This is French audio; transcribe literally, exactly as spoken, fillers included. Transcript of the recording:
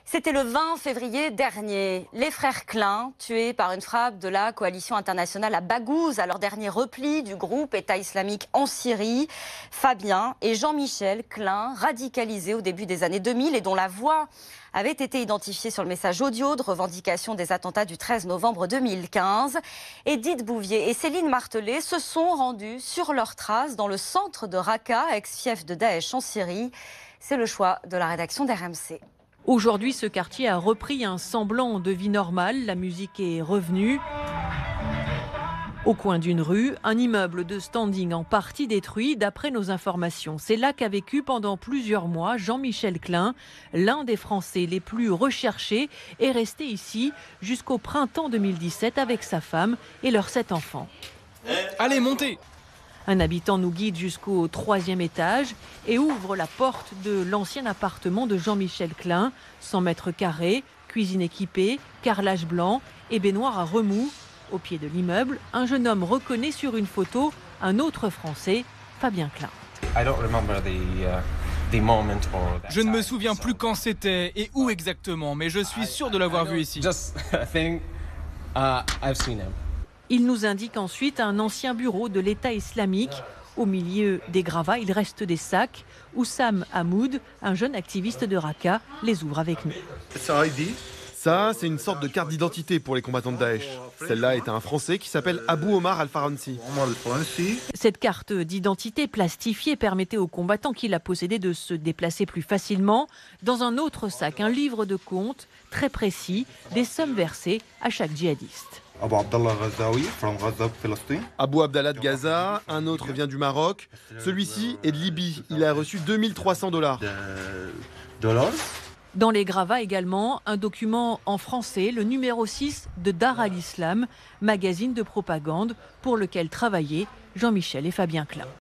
C'était le vingt février dernier. Les frères Klein, tués par une frappe de la coalition internationale à Baghouz, à leur dernier repli du groupe État islamique en Syrie. Fabien et Jean-Michel Klein, radicalisés au début des années deux mille et dont la voix avait été identifiée sur le message audio de revendication des attentats du treize novembre deux mille quinze. Edith Bouvier et Céline Martelet se sont rendus sur leurs traces dans le centre de Raqqa, ex-fief de Daesh en Syrie. C'est le choix de la rédaction d'R M C. Aujourd'hui, ce quartier a repris un semblant de vie normale. La musique est revenue. Au coin d'une rue, un immeuble de standing en partie détruit d'après nos informations. C'est là qu'a vécu pendant plusieurs mois Jean-Michel Klein, l'un des Français les plus recherchés, est resté ici jusqu'au printemps deux mille dix-sept avec sa femme et leurs sept enfants. Allez, montez! Un habitant nous guide jusqu'au troisième étage et ouvre la porte de l'ancien appartement de Jean-Michel Klein. cent mètres carrés, cuisine équipée, carrelage blanc et baignoire à remous. Au pied de l'immeuble, un jeune homme reconnaît sur une photo un autre Français, Fabien Klein. Je ne me souviens plus quand c'était et où exactement, mais je suis sûr de l'avoir vu ici. Il nous indique ensuite un ancien bureau de l'État islamique. Au milieu des gravats, il reste des sacs. Oussam Hamoud, un jeune activiste de Raqqa, les ouvre avec nous. Ça, c'est une sorte de carte d'identité pour les combattants de Daesh. Celle-là est à un Français qui s'appelle Abou Omar Al-Faransi. Cette carte d'identité plastifiée permettait aux combattants qui la possédaient de se déplacer plus facilement. Dans un autre sac, un livre de comptes très précis, des sommes versées à chaque djihadiste. Abou Abdallah de Gaza, un autre vient du Maroc. Celui-ci est de Libye. Il a reçu deux mille trois cents dollars. Dans les gravats également, un document en français, le numéro six de Dar al-Islam, magazine de propagande pour lequel travaillaient Jean-Michel et Fabien Klein.